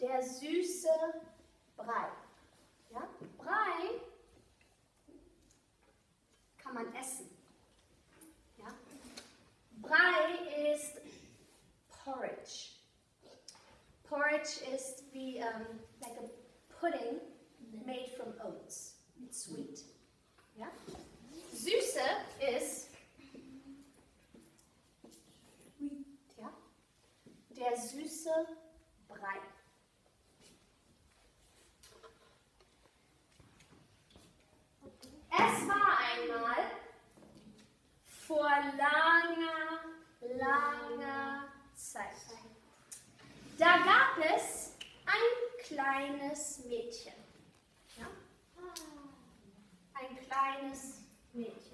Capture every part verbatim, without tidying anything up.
der süße Brei. Ja? Brei kann man essen. Ja? Brei ist Porridge. Porridge ist wie um, like a pudding made from oats. It's sweet. Ja? Süße ist ja, der süße Brei. Es war einmal vor langer, langer Zeit. Da gab es ein kleines Mädchen. Ja? Ein kleines Mädchen.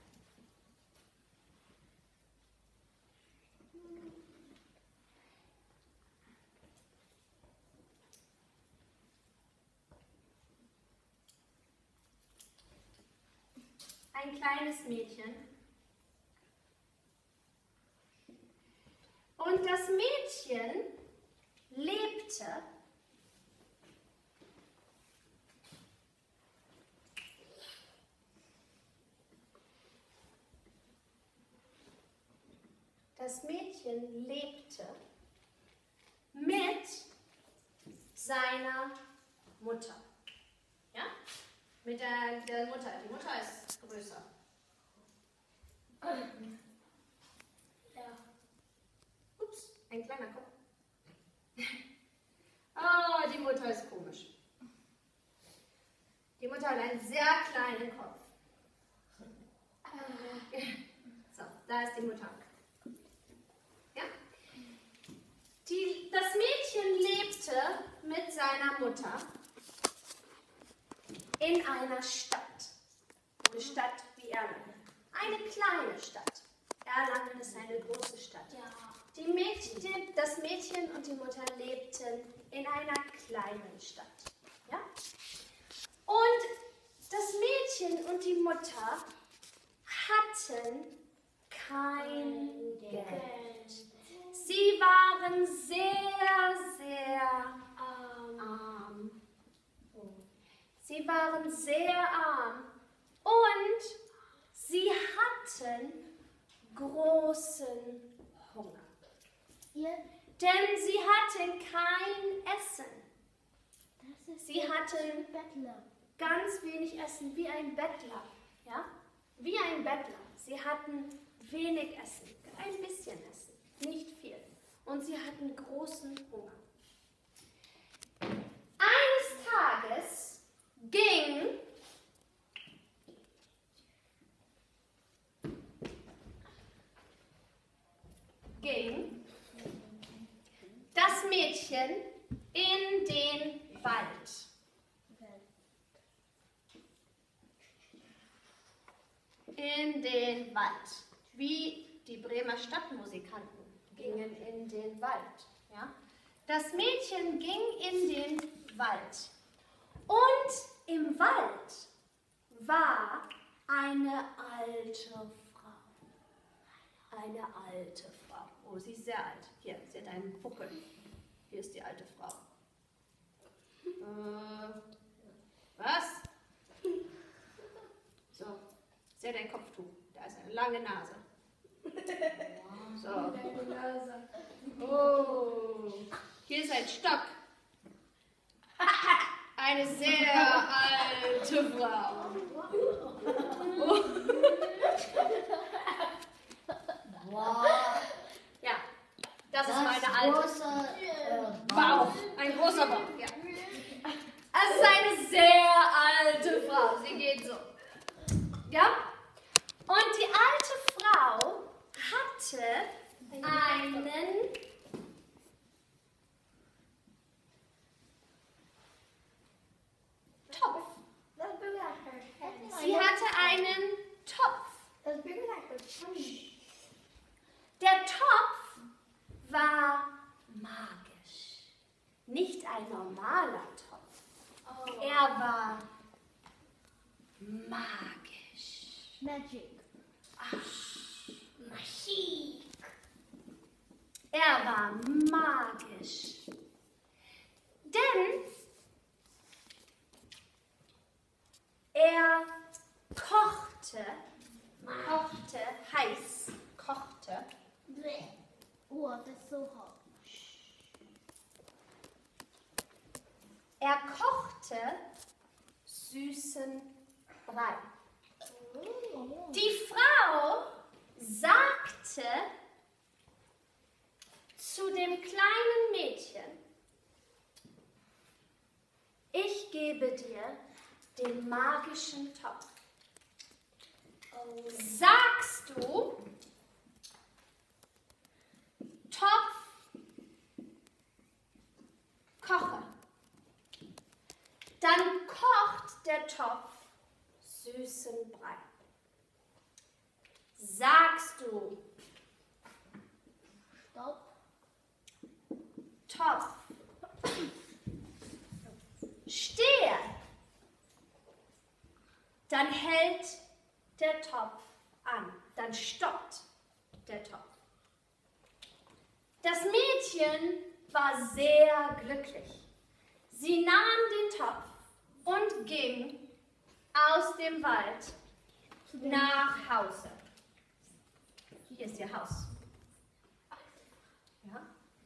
Ein kleines Mädchen. Und das Mädchen lebte Das Mädchen lebte mit seiner Mutter. Ja? Mit der, der Mutter. Die Mutter ist größer. Ja. Ups, ein kleiner Kopf. Oh, die Mutter ist komisch. Die Mutter hat einen sehr kleinen Kopf. So, da ist die Mutter. Ja? Die, das Mädchen lebte mit seiner Mutter in einer Stadt. Eine Stadt wie Erlangen. Eine kleine Stadt. Erlangen ist eine große Stadt. Ja. Die Mädchen, das Mädchen und die Mutter lebten in einer kleinen Stadt. Ja? Und das Mädchen und die Mutter hatten kein Geld. Sie waren sehr, sehr arm. Sie waren sehr arm und sie hatten großen Hunger. Denn sie hatten kein Essen. Sie hatten ganz wenig Essen, wie ein Bettler. Ja? Wie ein Bettler. Sie hatten wenig Essen, ein bisschen Essen, nicht viel. Und sie hatten großen Hunger. Eines Tages ging ging das Mädchen in den Wald. In den Wald. Wie die Bremer Stadtmusikanten gingen in den Wald. Ja? Das Mädchen ging in den Wald. Und im Wald war eine alte Frau. Eine alte Frau. Oh, sie ist sehr alt. Hier, sie hat einen Buckel. Hier ist die alte Frau. Äh, was? So, sie hat ein Kopftuch. Da ist eine lange Nase. So. Oh, hier ist ein Stock. Eine sehr alte Frau. Oh. Wow. Ja, das, Das ist meine alte. große, äh, Bauch. Ein großer Bauch, ja. Es ist eine sehr alte Frau. Sie geht so. Ja? Und die alte Frau hatte einen Topf. Sie hatte einen Topf. Der Topf war magisch. Nicht ein normaler Topf. Er war magisch. Magic. Ach, Magie. Er war magisch. Denn er kochte, kochte, heiß, kochte. Oh, das ist so hart. Er kochte süßen Brei. Die Frau sagte zu dem kleinen Mädchen: Ich gebe dir den magischen Topf. Sagst du, Topf, koche, dann kocht der Topf süßen Brei. Sagst du, Stopp. Topf, stehe, dann hält der Topf an, dann stoppt der Topf. Das Mädchen war sehr glücklich. Sie nahm den Topf und ging aus dem Wald nach Hause. Hier ist ihr Haus. Ja.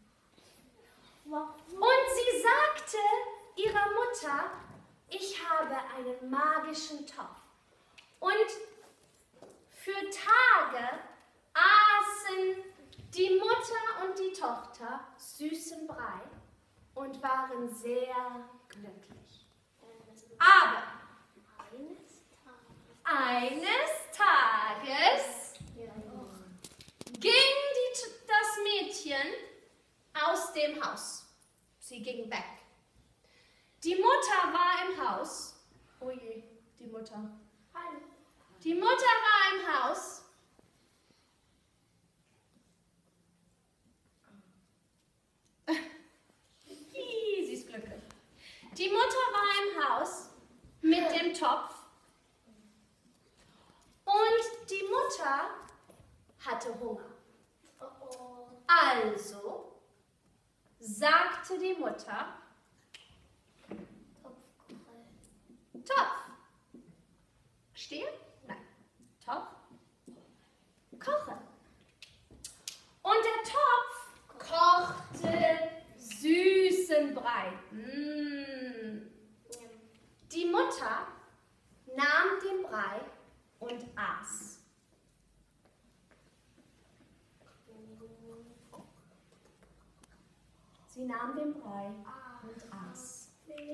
Und sie sagte ihrer Mutter: Ich habe einen magischen Topf. Und für Tage aßen die Mutter und die Tochter süßen Brei und waren sehr glücklich. Aber eines Tages ging die, das Mädchen aus dem Haus. Sie ging weg. Die Mutter war im Haus. Oh je, die Mutter. Die Mutter war im Haus. Sie ist glücklich. Die Mutter war im Haus mit dem Topf. Und die Mutter hatte Hunger. Also sagte die Mutter: Topf. Stehen? Nein. Topf. Kochen. Und der Topf kochte süßen Brei. Mm. Die Mutter nahm den Brei und aß. Sie nahm den Brei und aß.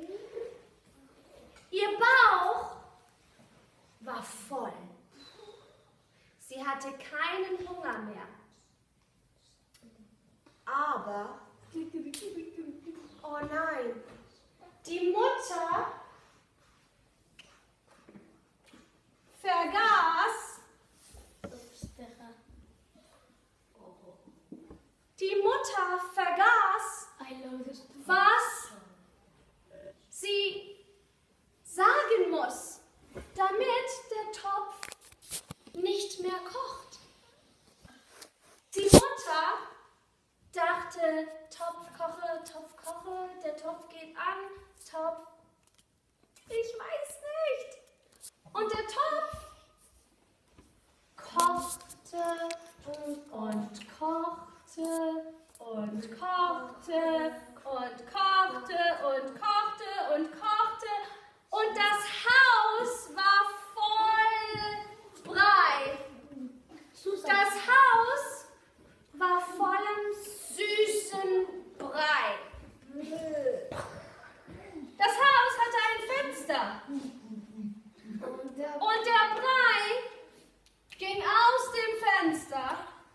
Ihr Bauch war voll. Sie hatte keinen Hunger mehr. Aber, oh nein, die Mutter vergaß, die Mutter vergaß, was sie sagen muss, damit der Topf nicht mehr kocht. Die Mutter dachte: Topf koche, Topf koche, der Topf geht an, Topf, ich weiß nicht. Und der Topf kochte und kochte und kochte und kochte und kochte und kochte und das Haus war voll Brei. Das Haus war vollem süßen Brei. Das Haus hatte ein Fenster. Und der Brei ging aus dem Fenster.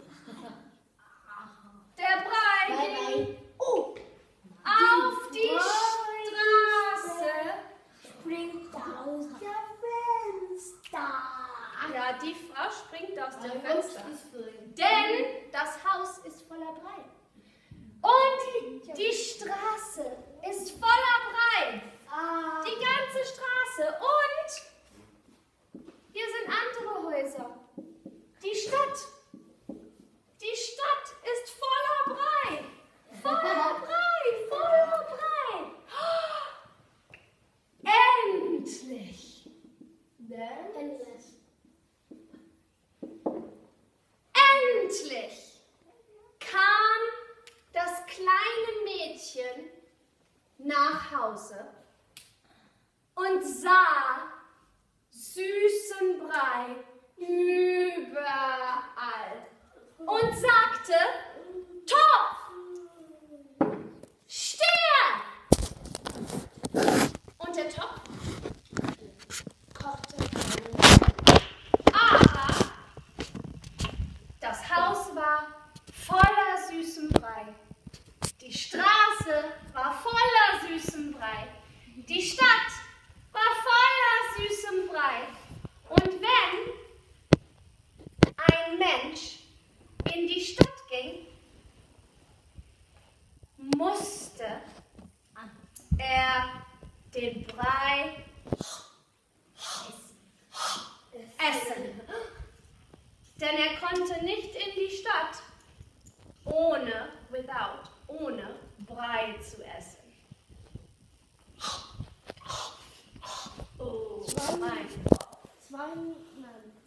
Der Brei ging auf die Straße. Springt aus dem Fenster. Ja, die Frau springt aus dem Fenster. Denn das Haus ist voller Brei. Und die Straße ist voller Brei. Die ganze Straße. Und hier sind andere Häuser. Die Stadt. Die Stadt ist voller Brei. Voller Brei, voller Brei. nach Hause und sah süßen Brei überall und sagte, Topf, stehe! Und der Topf kochte. Aber das Haus war voller süßem Brei. Die Straße war voller süßem Brei. Die Stadt war voller süßem Brei. Und wenn ein Mensch in die Stadt ging, musste er den Brei essen. Denn er konnte nicht in die Stadt ohne, without, ohne Brei zu essen. Oh mein Gott. Zwei, nein,